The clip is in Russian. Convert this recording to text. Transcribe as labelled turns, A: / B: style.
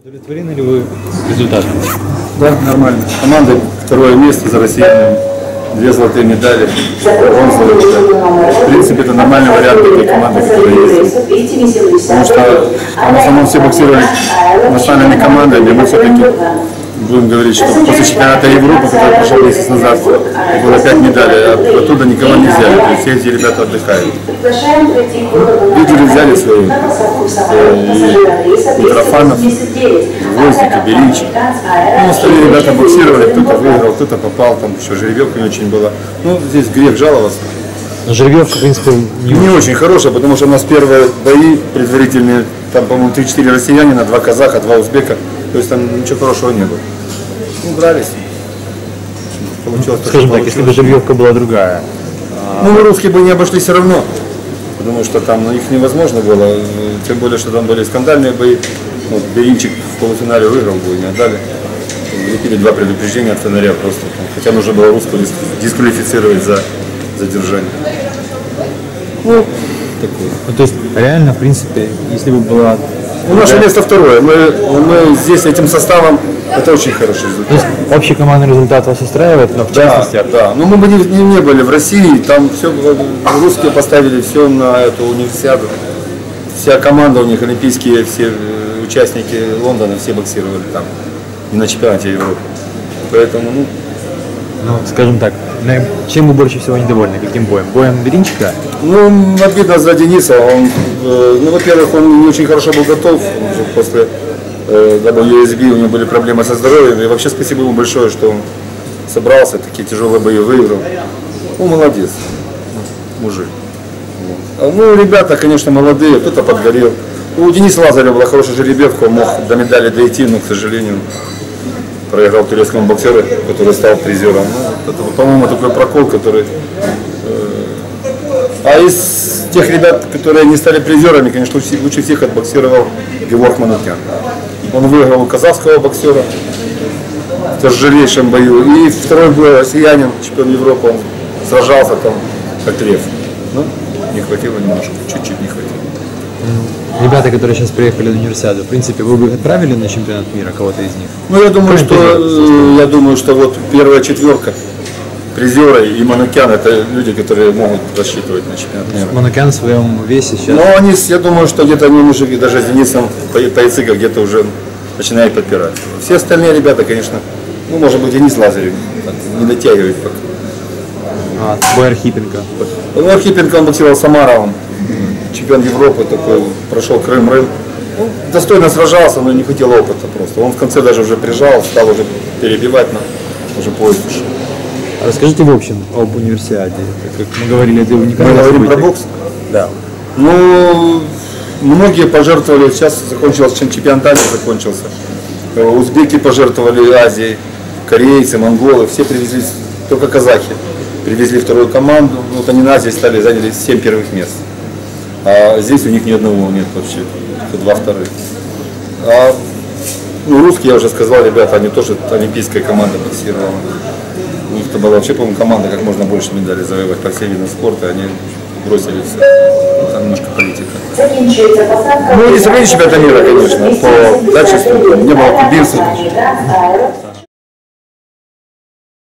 A: Удовлетворены ли вы результатом?
B: Да, нормально. Команда второе место за россиянами. 2 золотые медали, бронзовые медали. В принципе, это нормальный вариант для команды, которая есть. Потому что в основном все боксировали национальными командами, мы все-таки будем говорить, что после чемпионата Европы, который прошел месяц назад, было 5 медалей, а оттуда никого не взяли. То есть все эти ребята отдыхают. Видели, взяли свои. И Митрофанов, Гвоздик, и Беринчик. Ну, остальные ребята боксировали, кто-то выиграл, кто-то попал, там еще жеребьевка не очень была. Ну, здесь грех жаловаться.
A: Но жеребьевка, в принципе,
B: не очень хорошая, потому что у нас первые бои предварительные, там, по-моему, 3-4 россиянина, 2 казаха, 2 узбека. То есть там ничего хорошего не было. Ну, дрались. Получилось то,
A: скажем так, если бы жеребьевка была другая.
B: Ну, русские бы не обошли все равно. Потому что там их невозможно было. Тем более, что там были скандальные бои. Вот, Беринчик в полуфинале выиграл бой, не отдали. Влепили 2 предупреждения от фонаря просто. Хотя нужно было русского дисквалифицировать за задержание. Ну, такое.
A: Ну, то есть, реально, в принципе, если бы была...
B: Наше место второе. Мы здесь этим составом, это очень хороший результат.
A: То есть, общий командный результат вас устраивает, но в частности...
B: Да. Но мы бы не были в России, там все русские поставили все на эту универсиаду. Вся команда у них, олимпийские, все участники Лондона, все боксировали там. И на чемпионате Европы. Поэтому,
A: ну, скажем так, чем вы больше всего недовольны? Каким боем? Боем Беринчика?
B: Ну, обидно за Дениса. Он, ну, во-первых, он не очень хорошо был готов. После WSB у него были проблемы со здоровьем. И вообще спасибо ему большое, что он собрался, такие тяжелые бои выиграл. Ну, молодец. Мужик. Ну, ребята, конечно, молодые, кто-то подгорел. У Дениса Лазарева была хорошая жеребьевка, он мог до медали дойти, но, к сожалению, проиграл турецкому боксеру, который стал призером. Ну, это, по-моему, такой прокол, который... А из тех ребят, которые не стали призерами, конечно, лучше всех отбоксировал Геворг Манукян. Он выиграл у казахского боксера в тяжелейшем бою. И второй бой россиянин, чемпион Европы, он сражался там как лев. Ну, не хватило немножко, чуть-чуть не хватило.
A: Ребята, которые сейчас приехали на универсиаду, в принципе, вы бы отправили на чемпионат мира кого-то из них?
B: Ну, я думаю, что вот первая четверка, призеры и Манукян, это люди, которые могут рассчитывать на чемпионат мира.
A: Манукян в своем весе сейчас?
B: Ну, они, я думаю, что где-то они уже, даже с Денисом Тайцыга где-то уже начинают подпирать. Все остальные ребята, конечно, ну, может быть, Денис Лазарев не дотягивает пока.
A: Бой Архипенко?
B: Ну, Архипенко, он боксировал с Самаровым. Чемпион Европы такой, прошел Крым-Рым. Ну, достойно сражался, но не хватило опыта просто. Он в конце даже уже прижал, стал уже перебивать, но уже поезд ушел.
A: Расскажите в общем об универсиаде. Как мы говорили, это уникальное
B: Мы говорим
A: событие.
B: про бокс?
A: Да.
B: Ну, многие пожертвовали, сейчас закончился, чемпионат Азии закончился. Узбеки пожертвовали Азией, корейцы, монголы, все привезли, только казахи. Привезли вторую команду, вот они на Азии заняли 7 первых мест. А здесь у них ни одного нет вообще, 2 вторых. А, ну, русские, я уже сказал, ребята, они тоже олимпийская команда боксировала. У них это была вообще, по-моему, команда, как можно больше медалей завоевать по всем видам спорта, они бросили все. Там немножко политика. Ну, не сравнить чемпионата мира, конечно, по качеству, не было кубинцев.